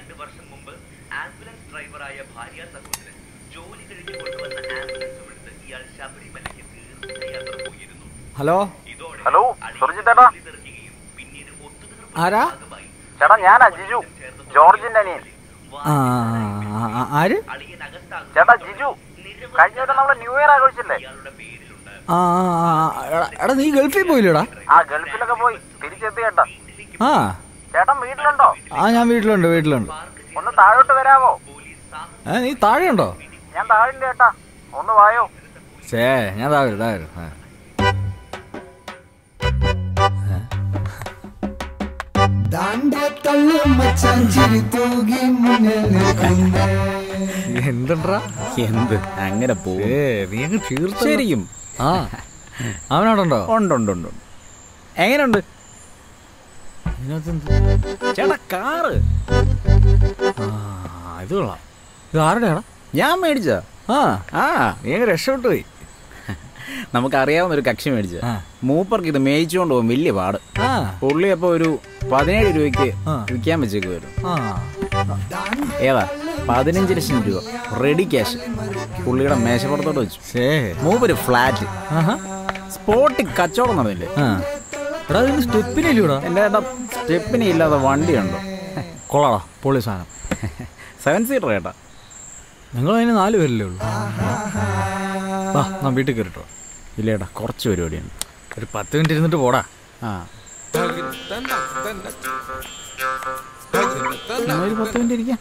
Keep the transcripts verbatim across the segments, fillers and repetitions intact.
രണ്ട് വർഷം മുമ്പ് ആംബുലൻസ് ഡ്രൈവറായ ഭാര്യ സഹോദരൻ ജോലി കഴിഞ്ഞ് കൊണ്ടുവന്ന ആംബുലൻസ് വിട്ട് ഇയാൾ ശബരിമലയ്ക്ക് തീർത്ഥയാത്ര പോയിരുന്നു. ഹലോ ഹലോ സുർജിത്തേട്ടാ. പിന്നീട് ആരാ? ചേട്ടാ ഞാനാ ജിജു, ജോർജിന്റെ അനിയൻ. ആര്? ചേട്ടാ ജിജു, കഴിഞ്ഞ വട്ടം നമ്മള് ന്യൂ ഇയർ ആഘോഷിച്ചില്ലേ? ആ എടാ നീ ഗൾഫിൽ പോയില്ലേടാ? ആ ഗൾഫിലൊക്കെ പോയി തിരിച്ചെത്തി ചേട്ടാ. ആ ചേട്ടൻ വീട്ടിലുണ്ടോ? ആ ഞാൻ വീട്ടിലുണ്ട് വീട്ടിലുണ്ട്. ഒന്ന് താഴോട്ട് വരാമോ? ഏ നീ താഴെയുണ്ടോ? ഞാൻ താഴെയുണ്ട് ചേട്ടാ, ഒന്ന് വായോ. ശേ ഞാൻ താഴെ താഴെ എന്തുണ്ടാ എന്ത് അങ്ങനെ പോവും? നീ അങ്ങ് തീർച്ച ശരിക്കും. ആ അവനോടുണ്ടോ? ഉണ്ട് ഉണ്ട്. എങ്ങനെയുണ്ട് ചേട്ടാ കാറ്? ആ ഇത് കൊള്ളാം. ഇത് ആരുടെയാടാ? ഞാൻ മേടിച്ച. ആ ആ നീ അങ്ങ് രക്ഷപ്പെട്ടു പോയി. നമുക്കറിയാവുന്ന ഒരു കക്ഷി മേടിച്ച. മൂപ്പർക്ക് ഇത് മേയിച്ചുകൊണ്ട് പോകും വലിയ പാട്. പുള്ളി അപ്പൊ ഒരു പതിനേഴ് രൂപയ്ക്ക് വിൽക്കാൻ വെച്ചേക്ക് വരും. ഏതാ പതിനഞ്ച് ലക്ഷം രൂപ റെഡി ക്യാഷ് പുള്ളിയുടെ മേശപ്പുറത്തോട്ട് വെച്ചു. മൂപ്പര് ഫ്ലാറ്റ് സ്പോട്ടിൽ കച്ചവടം നടന്നില്ലേ? സ്റ്റെപ്പിനില്ലൂടാ? എൻ്റെ ഏട്ടാ സ്റ്റെപ്പിനി ഇല്ലാതെ വണ്ടിയുണ്ടോ? കൊള്ളാടാ പൊളി സാധനം. സെവൻ സീറ്റർ ഏട്ടാ. നിങ്ങൾ അതിന് നാല് പേരല്ലേ ഉള്ളൂ? ആ വീട്ടിൽ കയറിട്ടോ. ഇല്ല ഏട്ടാ കുറച്ച് പരിപാടിയുണ്ട്. ഒരു പത്ത് മിനിറ്റ് ഇരുന്നിട്ട് പോടാ. ആ ഒരു പത്ത് മിനിറ്റ് ഇരിക്കാം.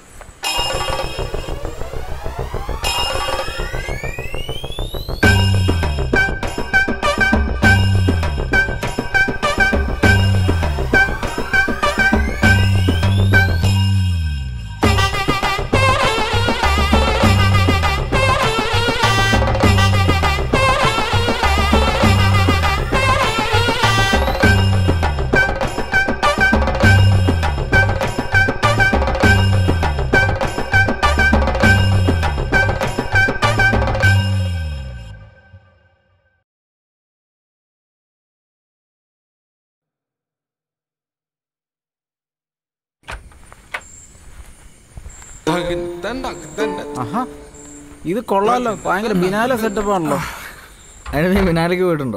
ആഹാ ഇത് കൊള്ളാമല്ലോ, ഭയങ്കര ബിനാല സെറ്റപ്പ് ആണല്ലോ. അതിന് നീ ബിനാലയ്ക്ക് പോയിട്ടുണ്ടോ?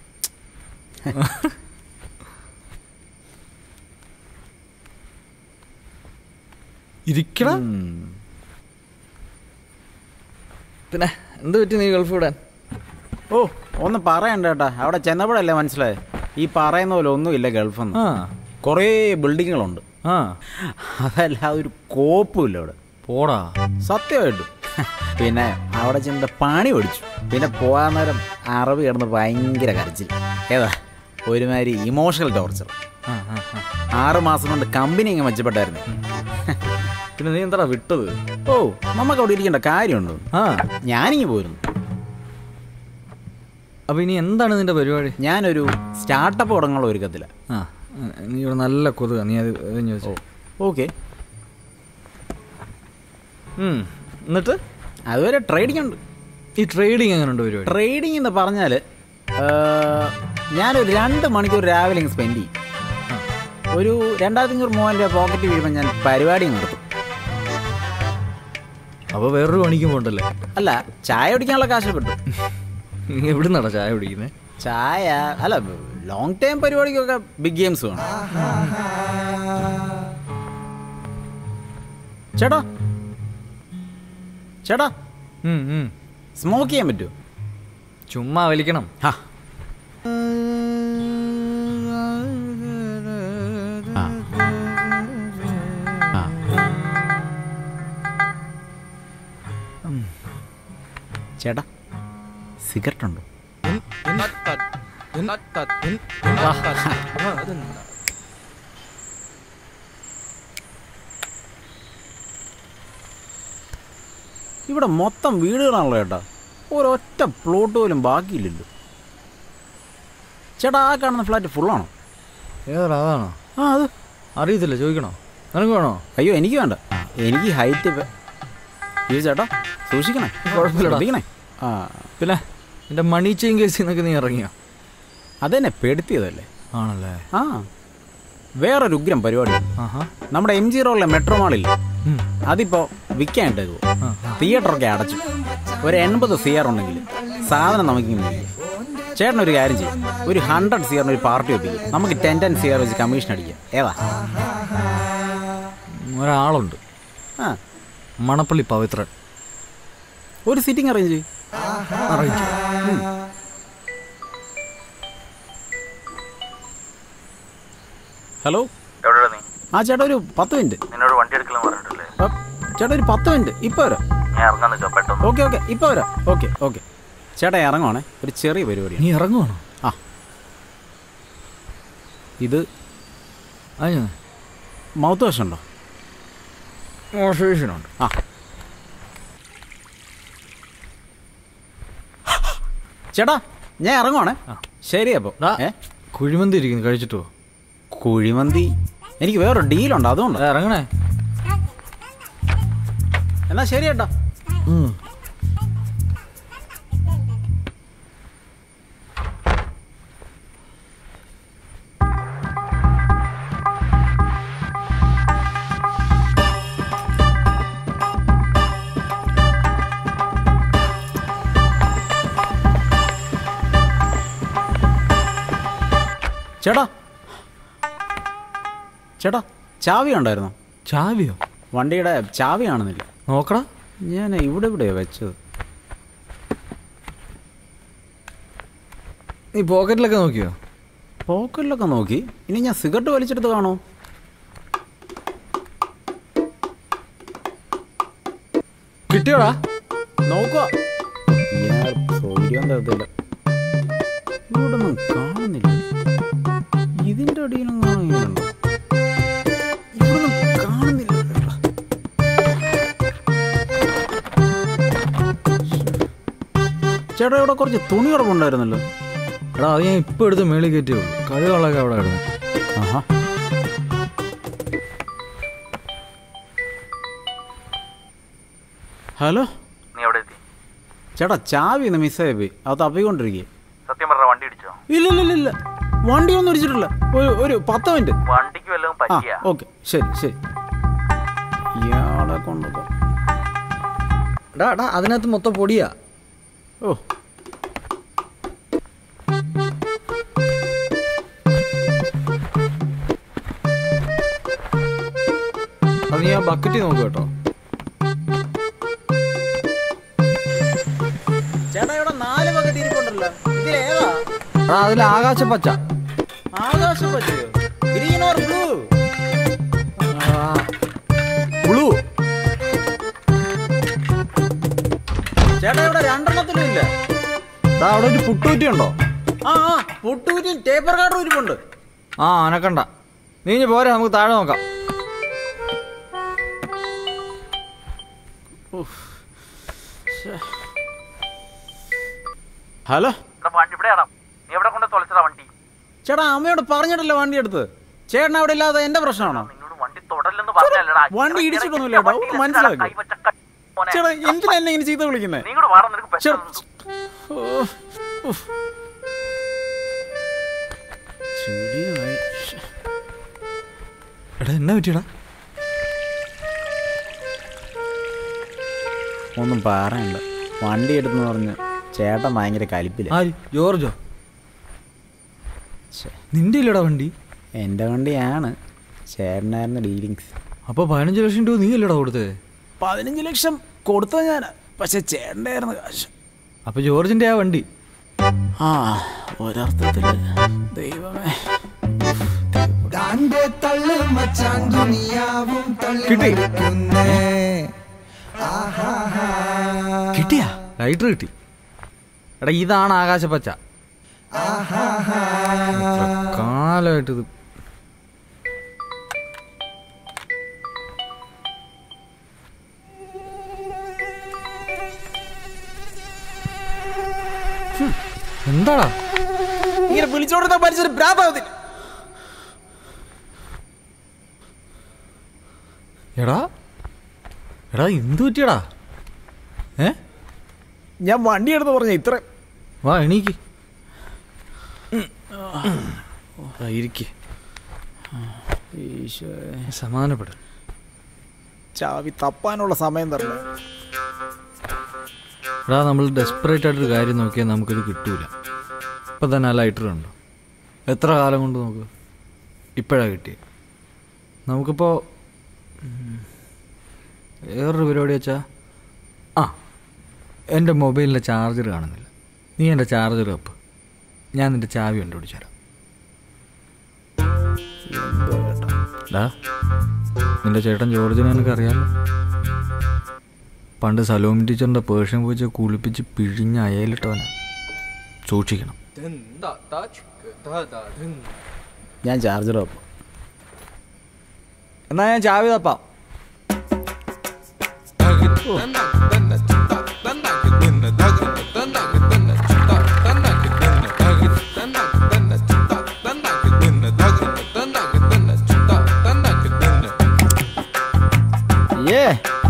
ഇരിക്കണം. പിന്നെ എന്ത് പറ്റി നീ ഗൾഫ് വിടാൻ? ഓ ഒന്നും പറയണ്ട ഏട്ടാ, അവിടെ ചെന്നപ്പോഴല്ലേ മനസ്സിലായത് ഈ പറയുന്ന പോലെ ഒന്നുമില്ല ഗൾഫെന്ന്. കുറേ ബിൽഡിങ്ങുകളുണ്ട്. ആ അതല്ല ഒരു കോപ്പുമില്ല അവിടെ. പോടാ സത്യമായിട്ടും. പിന്നെ അവിടെ ചെന്ന് പണി പഠിച്ചു. പിന്നെ പോകാൻ നേരം അറബി കിടന്ന് ഭയങ്കര കരച്ചിൽ. ഏതാ ഒരുമാതിരി ഇമോഷണൽ ടോർച്ചർ. ആറ് മാസം കൊണ്ട് കമ്പനി ഇങ്ങനെ മെച്ചപ്പെട്ടായിരുന്നു. പിന്നെ നീ എന്താടാ വിട്ടത്? ഓ നമുക്ക് അവിടെ ഇരിക്കേണ്ട കാര്യമുണ്ടോ? ആ ഞാനിങ്ങ് പോയിരുന്നു. അപ്പൊ ഇനി എന്താണ് നിന്റെ പരിപാടി? ഞാനൊരു സ്റ്റാർട്ടപ്പ് തുടങ്ങാനുള്ള ഒരുക്കത്തില്ല. ആ നീ ഇവിടെ നല്ല കൊതുക, നീ അത് ചോദിച്ചോ. ഓക്കെ. എന്നിട്ട് അതുവരെ ട്രേഡിംഗ് ഉണ്ട്. ഈ ട്രേഡിങ് എങ്ങനെയുണ്ട് പരിപാടി? ട്രേഡിംഗ് എന്ന് പറഞ്ഞാൽ ഞാനൊരു രണ്ട് മണിക്കൂർ രാവിലെ സ്പെൻഡ് ചെയ്യും. ഒരു രണ്ടായിരത്തി അഞ്ഞൂറ് മൂവായിരം രൂപ പോക്കറ്റ് വീഴുമ്പോൾ ഞാൻ പരിപാടി നടത്തും. അപ്പോൾ വേറൊരു പണിക്കും പോകണ്ടല്ലേ? അല്ല, ചായ കുടിക്കാനുള്ള കാശ് കിട്ടും. എവിടെ നിന്നാണ് ചായ കുടിക്കുന്നത്? ചായ അല്ല, ലോങ് ടൈം പരിപാടിക്കൊക്കെ ബിഗ് ഗെയിംസ് വേണം. ചേട്ടാ ചേട്ടാ സ്മോക്ക് ചെയ്യാൻ പറ്റുമോ? ചുമ്മാ വലിക്കണം. ആ ചേട്ടാ സിഗരറ്റ് ഉണ്ടോ? ഇവിടെ മൊത്തം വീടുകളാണല്ലോ ചേട്ടാ, ഒരൊറ്റ പ്ലോട്ട് പോലും ബാക്കിയില്ലല്ലോ. ചേട്ടാ ആ കാണുന്ന ഫ്ലാറ്റ് ഫുള്ളാണോ? ഏതാ അതാണോ? ആ അത് അറിയത്തില്ല, ചോദിക്കണോ? നിനക്ക് വേണോ? അയ്യോ എനിക്ക് വേണ്ട, എനിക്ക് ഹൈറ്റ്. ഈ ചേട്ടാ സൂക്ഷിക്കണേ, കുഴപ്പമില്ല. ആ പിന്നെ എൻ്റെ മണി ചെയിൻ കേസിൽ നിന്നൊക്കെ നീ ഇറങ്ങിയോ? അതെന്നെ പെടുത്തിയതല്ലേ. ആണല്ലേ? ആ വേറൊരു ഉഗ്രം പരിപാടി. നമ്മുടെ എം ജി റോഡിലെ മെട്രോ മാളില്ലേ, അതിപ്പോ വിൽക്കാനിട്ടേക്കോ. തിയേറ്ററൊക്കെ അടച്ചു. ഒരു എൺപത് സിയർ ഉണ്ടെങ്കിൽ സാധനം നമുക്ക് ചേട്ടൻ ഒരു കാര്യം ചെയ്യും, ഒരു ഹൺഡ്രഡ് സിയറിന് ഒരു പാർട്ടി വെപ്പിക്കും. നമുക്ക് ടെൻ ടെൻ സിയർ വെച്ച് കമ്മീഷൻ അടിക്കാം. ഏതാ? ഒരാളുണ്ട്, ആ മണപ്പള്ളി പവിത്രൻ. ഒരു സിറ്റിംഗ് അറേഞ്ച് ചെയ്യും. ഹലോ, എവിടെയാ നീ? ആ ചേട്ടാ ഒരു പത്ത് മിനിറ്റ്. നിന്നോട് വണ്ടി എടുക്കലെന്ന് പറഞ്ഞിട്ടില്ലേ? ചേട്ടാ ഒരു പത്ത് മിനിറ്റ്, ഇപ്പൊ വരാം. ഞാൻ ഇറങ്ങാന്ന് വെച്ചോ പെട്ടെന്ന്. ഓക്കെ ഓക്കെ ഇപ്പൊ വരാം. ഓക്കെ ഓക്കെ ചേട്ടാ ഇറങ്ങുവാണേ, ഒരു ചെറിയ പരിപാടി. നീ ഇറങ്ങുവാണോ? ആ ഇത് മൗത്ത് വാഷ് ഉണ്ടോ? മോശേഷനുണ്ട്. ആ ചേട്ടാ ഞാൻ ഇറങ്ങുവാണേ. ശരി അപ്പോൾ ഏ കുഴിമന്തി ഇരിക്കുന്നു, കഴിച്ചിട്ടോ? കുഴിമന്തി എനിക്ക് വേറൊരു ഡീലുണ്ട്, അതുകൊണ്ട് ഇറങ്ങണേ. എന്നാ ശരി ചേട്ടാ. ചേട്ടാ ചേട്ടാ ചാവി ഉണ്ടായിരുന്നോ? ചാവിയോ? വണ്ടിയുടെ ചാവി കാണുന്നില്ല. നോക്കടാ, ഞാൻ ഇവിടെ ഇവിടെയോ വെച്ചത്. നീ പോക്കറ്റിലൊക്കെ നോക്കിയോ? പോക്കറ്റിലൊക്കെ നോക്കി. ഇനി ഞാൻ സിഗരറ്റ് വലിച്ചെടുത്ത് കാണോ? കിട്ടിയോടാ? നോക്കുക. ഞാൻ സൗകര്യം തരത്തില്ല. ഇവിടെ ഒന്നും കാണുന്നില്ല. ഇതിൻ്റെ അടിയിലും കാണുന്നുണ്ടോ? ഇവിടെ ഒന്നും കാണുന്നില്ല. ചേട്ടാ ഇവിടെ കുറച്ച് തുണി കിടപ്പുണ്ടായിരുന്നല്ലോ. എടാ അത് ഞാൻ ഇപ്പം എടുത്ത് മേളിൽ കയറ്റിയുള്ളൂ. കഴിവുകളൊക്കെ അവിടെ കിടന്നു. ആഹാ, ഹലോ, നീ എവിടെ എത്തി? ചേട്ടാ ചാവി ഇന്ന് മിസ്സായി പോയി. അത് തപ്പിക്കൊണ്ടിരിക്കുക. സത്യം പറഞ്ഞ വണ്ടി ഇടിച്ചോ? ഇല്ല ഇല്ല ഇല്ല വണ്ടി ഒന്നും ഇടിച്ചിട്ടില്ല. ഒരു ഒരു പത്ത് മിനിറ്റ്. വണ്ടിക്ക് വല്ലതും ആ പറ്റിയ? ഓക്കെ ശരി ശരി. ഇയാളെ കൊണ്ടോ? എടാ എടാ അതിനകത്ത് മൊത്തം പൊടിയാ. ഓ അത് നീ ആ ബക്കറ്റ് നോക്കൂ കേട്ടോ. ചേട്ടാ ഇവിടെ നാല് ബക്കറ്റ് ഇരിപ്പുണ്ടല്ലോ. ഇതിലേതാ? എടാ അതിൽ ആകാശപ്പച്ച. ആകാശം പറ്റിയോ? Green or blue? ബ്ലൂ. ചേട്ടാ ഇവിടെ രണ്ടെണ്ണത്തിലും ഇല്ല. എടാ അവിടെ ഒരു പുട്ടൂറ്റി ഉണ്ടോ? ആ ആ പൊട്ടൂറ്റും ടേപ്പർ കാർഡും ഇരിപ്പുണ്ട്. ആ അനക്കണ്ട, നീ ഇനി പോരെ, നമുക്ക് താഴെ നോക്കാം. ഹലോ വണ്ടി ഇവിടെയാണോ? നീ എവിടെ കൊണ്ട് തൊലച്ചതാ വണ്ടി? ചേട്ടാ അമ്മയോട് പറഞ്ഞിട്ടല്ലേ വണ്ടി എടുത്ത്. ചേട്ടൻ അവിടെ ഇല്ലാതെ എന്റെ പ്രശ്നമാണോ? നിന്നോട് വണ്ടി തൊടല്ലെന്ന് പറഞ്ഞല്ലടാ. വണ്ടി ഇടിച്ചിട്ടൊന്നുമില്ല കേട്ടോ, ഒന്ന് മനസ്സിലാക്കി. ചേട്ടാ എന്തിനാ എന്നെ ഇങ്ങനെ ചെയ്ത് വിളിക്കുന്നേ? നീ കൂടെ വാടാ, നിനക്ക് ചേട്ടാ എടാ എന്നാ പറ്റിയടാ? ഒന്നും പറയണ്ട. വണ്ടി എടുത്തെന്ന് പറഞ്ഞ് ചേട്ടൻ ഭയങ്കര കലിപ്പില്ല. ആര്? ജോർജോ? നിന്റെ ഇല്ലടാ വണ്ടി? എൻ്റെ വണ്ടിയാണ്. ചേട്ടനായിരുന്നു ഡീലിങ്സ്. അപ്പോൾ പതിനഞ്ച് ലക്ഷം രൂപ നീ അല്ലടാ കൊടുത്തത്? പതിനഞ്ച് ലക്ഷം കൊടുത്തത് ഞാൻ, പക്ഷെ ചേട്ടൻ്റെ ആയിരുന്നു കാശ്. അപ്പോൾ ജോർജിൻ്റെ ആ വണ്ടി? ആ ഒരർത്ഥത്തിൽ ദൈവമേ. കിട്ടി? കിട്ടിയാ? ലൈറ്റർ കിട്ടി. എടാ ഇതാണ് ആകാശപ്പച്ച. കാലമായിട്ടിത് എന്താടാ ഇങ്ങനെ വിളിച്ചോടുന്ന പരിസരം ഭ്രാന്താവത്തില്ല. എടാ എടാ എന്ത് പറ്റിയടാ? ഏ ഞാൻ വണ്ടി എടുത്ത് പറഞ്ഞ ഇത്ര. വാ എണീക്ക്. ഇരിക്കേ. സമാധാനപ്പെടും. ചാവി തപ്പാനുള്ള സമയം തരണം. എടാ, നമ്മൾ ഡെസ്പറേറ്റ് ആയിട്ടൊരു കാര്യം നോക്കിയാൽ നമുക്കിത് കിട്ടൂല. ഇപ്പം തന്നെ ആ ലൈറ്റർ ഉണ്ടോ? എത്ര കാലം കൊണ്ട് നോക്ക്, ഇപ്പോഴാണ് കിട്ടിയത്. നമുക്കിപ്പോൾ വേറൊരു പരിപാടി വെച്ചാൽ, ആ എൻ്റെ മൊബൈലിൻ്റെ ചാർജർ കാണുന്നില്ല. നീ എൻ്റെ ചാർജർ വെപ്പ്, ഞാൻ നിൻ്റെ ചാവി കണ്ടുപിടിച്ചു തരാം. ഡാ, നിൻ്റെ ചേട്ടൻ ജോർജിനെ എനിക്കറിയാമല്ലോ. പണ്ട് സലോമി ടീച്ചറിൻ്റെ പേർഷ്യൻ പൂച്ച കുളിപ്പിച്ച് പിഴിഞ്ഞ് അയലിട്ടവനെ. സൂക്ഷിക്കണം. ഞാൻ ചാർജർ വെപ്പം. എന്നാ ഞാൻ ചാവി തപ്പാം. ഏ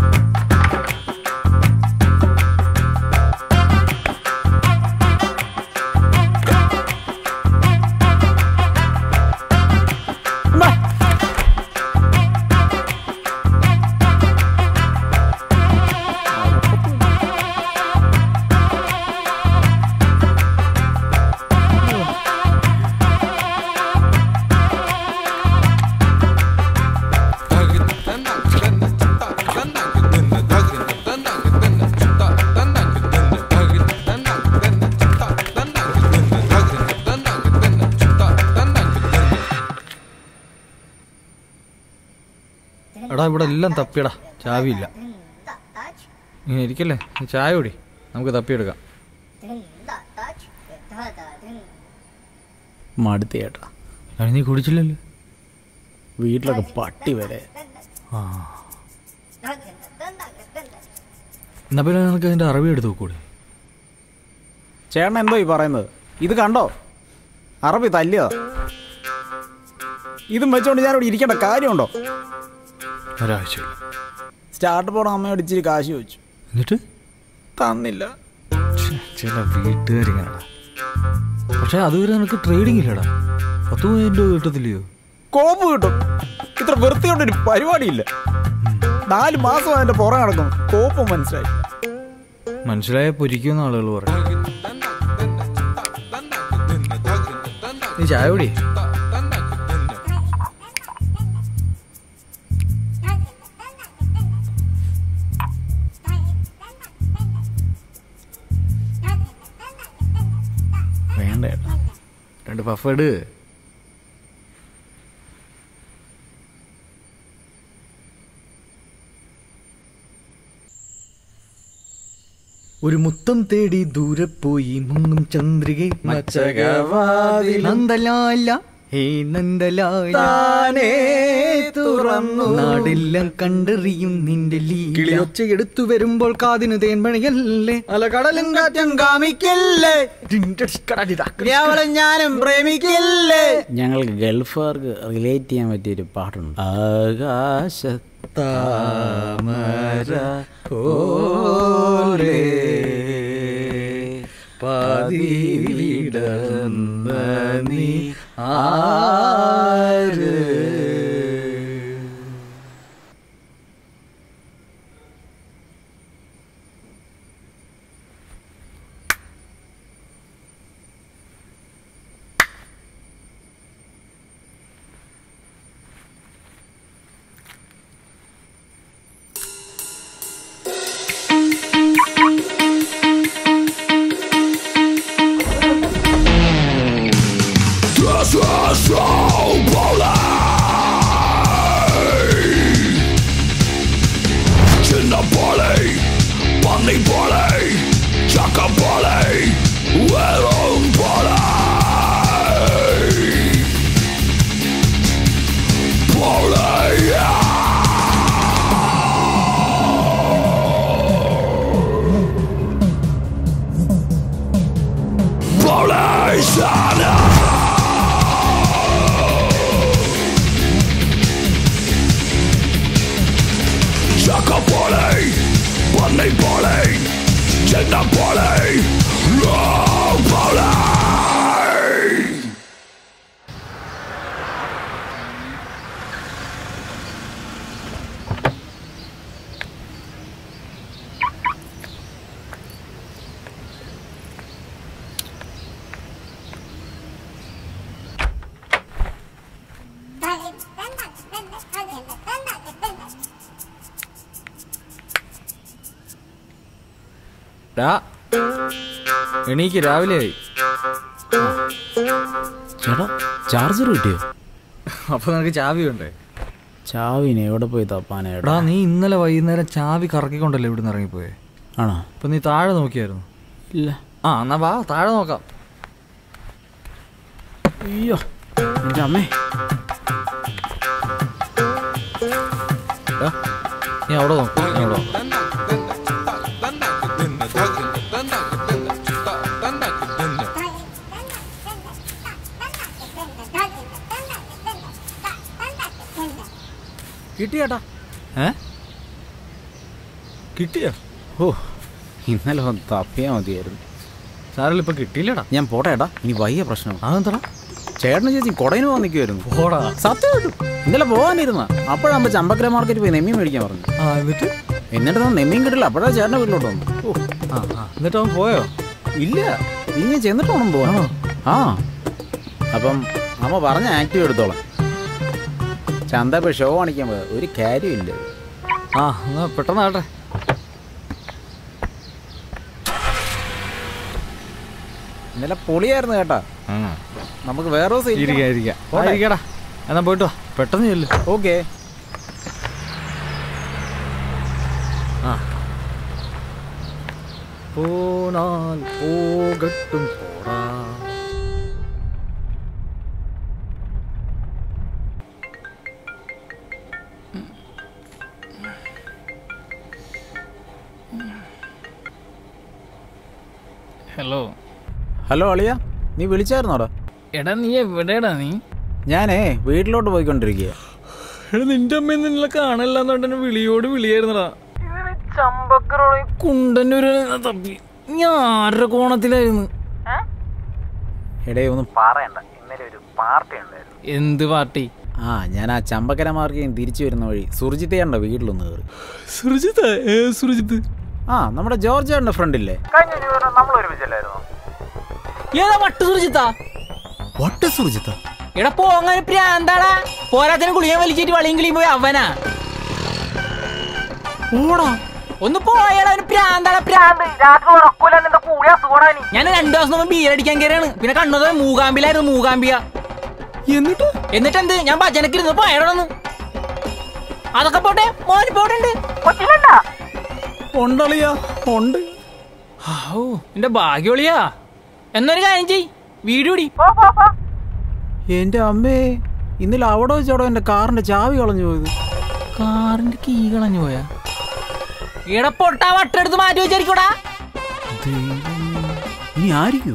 എടാ, ഇവിടെ എല്ലാം തപ്പിയടാ, ചാവിയില്ല. ഇങ്ങനെ ഇരിക്കല്ലേ, നീ ചായ കൂടി, നമുക്ക് തപ്പിയെടുക്കാം. മടുത്ത ചേട്ടാ. അത് നീ കുടിച്ചില്ലല്ലോ. വീട്ടിലൊക്കെ പട്ടി വരെ. ആ, എന്നാ പിന്നെ നിനക്ക് അതിൻ്റെ അറബി എടുത്ത് നോക്കൂടെ? ചേട്ടൻ എന്തോ ഈ പറയുന്നത്? ഇത് കണ്ടോ, അറബി തല്ലിയതാ. ഇതും വെച്ചോണ്ട് ഞാൻ ഇവിടെ ഇരിക്കേണ്ട കാര്യമുണ്ടോ? ഒരാഴ്ചയില്ല. സ്റ്റാർട്ട് പോണ അമ്മയോട് ഇച്ചിരി കാശ് ചോദിച്ചു, എന്നിട്ട് തന്നില്ല. ചില വീട്ടുകാരിങ്ങനെടാ. പക്ഷെ അതുവരെ നിനക്ക് ട്രേഡിംഗ് ഇല്ലടാ. പത്ത് പതിനായിരം രൂപ കിട്ടത്തില്ലയോ? കോപ്പ് കിട്ടും. ഇത്ര വൃത്തിയോണ്ടൊരു പരിപാടിയില്ല. നാല് മാസം അതിന്റെ പുറം നടക്കും. കോപ്പ് മനസ്സിലായി. മനസ്സിലായ പൊരിക്കുന്ന ആളുകൾ പറയും. നീ ചായ കൂടി. വേണ്ട ചേട്ടാ, രണ്ട് പഫേഡ്. ഒരു മുത്തം തേടി ദൂരെ പോയി മുങ്ങും ചന്ദ്രികെ മച്ചകവാതിൽ നന്ദലാല ഹേ നന്ദലാല തുറന്നു നാടെല്ലാം കണ്ടെറിയും നിന്റെ കിളിയൊച്ച എടുത്തു വരുമ്പോൾ കാതിന് തേൻപണിയല്ലേ അല കടലും കാറ്റും കാമിക്കല്ലേ ഞാനും പ്രേമിക്കല്ലേ. ഞങ്ങൾക്ക് ഗൾഫുകാർക്ക് റിലേറ്റ് ചെയ്യാൻ പറ്റിയൊരു പാട്ടുണ്ട്. ആകാശത്താമര ഓരേ പതിവിടന്ന നീ ആര്. എണീക്ക്, രാവിലെ ആയി. ചേട്ടാ ചാർജർ കിട്ടിയോ? അപ്പൊ നിനക്ക് ചാവി വേണ്ടേ? ചാവിനെ എവിടെ പോയി തപ്പാനേടാ? നീ ഇന്നലെ വൈകുന്നേരം ചാവി കറക്കിക്കൊണ്ടല്ലേ ഇവിടുന്ന് ഇറങ്ങിപ്പോയേ? ആണോ? ഇപ്പൊ നീ താഴെ നോക്കിയായിരുന്നു? ഇല്ല. ആ എന്നാ വാ, താഴെ നോക്കാം. അയ്യോ എൻ്റെ അമ്മേ. നീ അവിടെ നോക്കാം. നീ അവിടെ നോക്കാം. കിട്ടിയേട്ടാ? ഏ കിട്ടിയോ? ഓ ഇന്നലെ ഒന്ന് തപ്പിയാൽ മതിയായിരുന്നു. സാറിൽ ഇപ്പൊ കിട്ടിയില്ലടാ. ഞാൻ പോട്ടെ ഏട്ടാ, ഇനി വയ്യ പ്രശ്നം. അതെന്താ? ചേട്ടനും ചേച്ചി കൊടയിന് പോകാൻ നിൽക്കുമായിരുന്നു. പോടാ. സത്യം കിട്ടും. ഇന്നലെ പോകാനിരുന്ന അപ്പോഴാകുമ്പോൾ ചമ്പക്കര മാർക്കറ്റ് പോയി നെമ്മീൻ മേടിക്കാൻ പറഞ്ഞു. ആ എന്നിട്ട് എന്നിട്ട് നമ്മൾ നെമ്മീൻ കിട്ടില്ല. അപ്പോഴാണ് ചേട്ടൻ്റെ വീട്ടിലോട്ട് വന്നു. ഓ ആ ആ എന്നിട്ട് അവൻ പോയോ? ഇല്ല, ഇനി ചെന്നിട്ട് വേണം പോകാനോ? ആ അപ്പം അമ്മ പറഞ്ഞ ആക്റ്റീവ് എടുത്തോളാം. ചന്ത ഇപ്പോൾ ഷോ കാണിക്കാൻ പോയത് ഒരു കാര്യമില്ല. ആ എന്നാ പെട്ടെന്നാട്ടെ. ഇന്നലെ പൊളിയായിരുന്നു കേട്ടാ. നമുക്ക് വേറെ ദിവസം ഇരിക്കാടാ. എന്നാ പോയിട്ട് വാ, പെട്ടെന്ന് ചെല്ലു. ഓക്കെ. ആ പോനാൽ പോകട്ടും പോടാ. ഹലോ. ഹലോ അളിയ, നീ വിളിച്ചായിരുന്നോടാ? എടാ നീ എവിടെയാടാ? നീ ഞാനേ വീട്ടിലോട്ട് പോയിക്കൊണ്ടിരിക്കുക. എടാ നിന്റെ അമ്മ നിന്നെ കാണല്ലാന്നോട്ടെ വിളിയോട് വിളിയായിരുന്നടാ. കുണ്ടന്നൂര് തപ്പി. ഞാൻ ആരുടെ കോണത്തിലായിരുന്നു? എടേ ഒന്നും പറയണ്ട, ഇന്നലെ ഒരു പാർട്ടി ഉണ്ടായിരുന്നു. എന്ത് പാർട്ടി? ആ ഞാൻ ആ ചമ്പക്കര മാർക്കറ്റ് തിരിച്ചു വരുന്ന വഴി സുർജിത്തേണ്ട വീട്ടിലൊന്ന് കയറി. സുർജിത്ത്? ഏ സുർജിത്ത്? ആ നമ്മുടെ ജോർജ് ചേട്ടൻ്റെ ഫ്രണ്ടില്ലേ? കഴിഞ്ഞ ന്യൂയോർക്ക് നമ്മൾ ഒരുമിച്ചല്ലായിരുന്നു? ഏതാ വട്ട് സുർജിത്താ? വട്ട് സുർജിത്ത? എടാ പോങ്ങനെ പ്രാന്താടാ. പോരാത്തിന് ഗുളിയാൻ വലിച്ചിട്ട് വളിയും കിളിയും പോയി അവനാ. ഓടാ ഒന്ന് പോയാടാ, അവന് പ്രാന്താടാ. പ്രാന്ത് രാത്രി ഉറക്കൂല. നിന്റെ കൂടി അസുഖമാണ്. ഞാൻ രണ്ടു ദിവസം മുമ്പ് ബീരടിക്കാൻ കയറിയാണ്. പിന്നെ കണ്ണത് മൂകാമ്പിലായിരുന്നു. മൂകാമ്പിയ. എന്നിട്ട് എന്നിട്ട് എന്ത്? ഞാൻ ഭജനക്കിരുന്നു പോയടന്ന്. അതൊക്കെ പോട്ടെ, മോന് പോട്ടുണ്ട്. ഉണ്ടളിയാ ഉണ്ട്. ഓ എന്റെ ഭാഗ്യൊളിയാ. എന്നൊരു കാര്യം ചെയ്, വീഡിയോ ഇടി. എന്റെ അമ്മേ, ഇന്നലെ അവിടെ വെച്ചോടോ എന്റെ കാറിന്റെ ചാവി കളഞ്ഞു പോയത്. കാറിന്റെ കീ കളഞ്ഞു പോയാ? ഇവിടെ പൊട്ടാ വട്ടെടുത്ത് മാറ്റി വെച്ചായിരിക്കൂടാ. ഇനി ആയിരിക്കോ?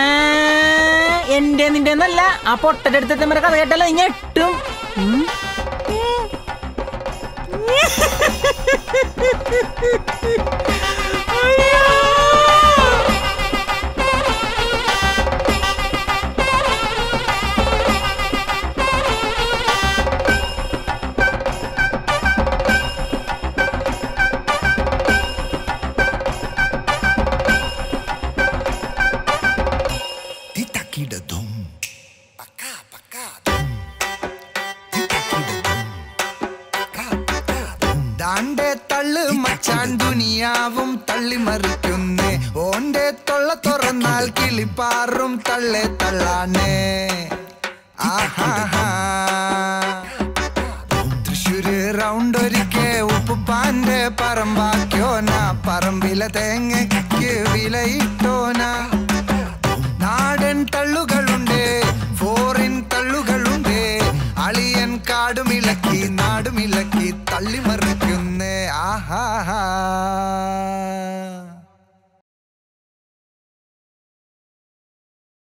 എന്റെ നിന്റെ എന്നല്ല, ആ പൊട്ടന്റെ അടുത്ത് കഥ കേട്ടല്ലോ നീ ഞെട്ടും. തള്ളു മച്ചാൻ ദുനിയാവും തള്ളിമറിക്കുന്നേ. ഓന്റെ തൊള്ള തുറന്നാൽ കിളിപ്പാറും തള്ളെ തള്ളാനേ. ആഹാ തൃശ്ശൂര് റൗണ്ട് ഒരിക്കെ ഉപ്പുപ്പാന്റെ പറമ്പാക്കിയോന. പറമ്പിലെ തേങ്ങയ്ക്ക് വിലയിട്ടോന. നാടൻ തള്ളുകളുണ്ട്, ഫോറിൻ തള്ളുകളുണ്ട്. അളിയൻ കാടുമിളക്കി നാടുമിളക്കി തള്ളിമറിക്കുന്നേ. ആഹാ